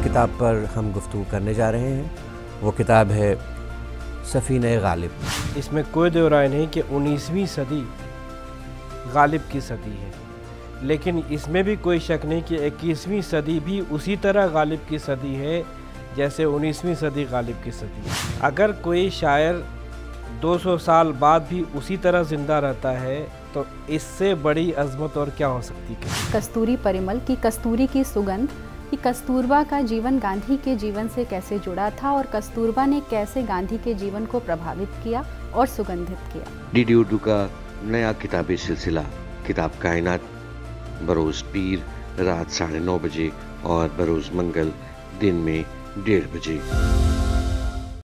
किताब पर हम गुफ्तगू करने जा रहे हैं। वो किताब है सफ़ीने गालिब। इसमें कोई दो राय नहीं कि 19वीं सदी गालिब की सदी है, लेकिन इसमें भी कोई शक नहीं कि 21वीं सदी भी उसी तरह गालिब की सदी है जैसे 19वीं सदी गालिब की सदी है। अगर कोई शायर 200 साल बाद भी उसी तरह ज़िंदा रहता है तो इससे बड़ी अज़मत और क्या हो सकती है। कस्तूरी परिमल की कस्तूरी की सुगंध कि कस्तूरबा का जीवन गांधी के जीवन से कैसे जुड़ा था और कस्तूरबा ने कैसे गांधी के जीवन को प्रभावित किया और सुगंधित किया। डीडी उर्दू का नया किताबी सिलसिला किताब कायनात बरोज़ पीर रात 9:30 बजे और बरोज़ मंगल दिन में 1:30 बजे।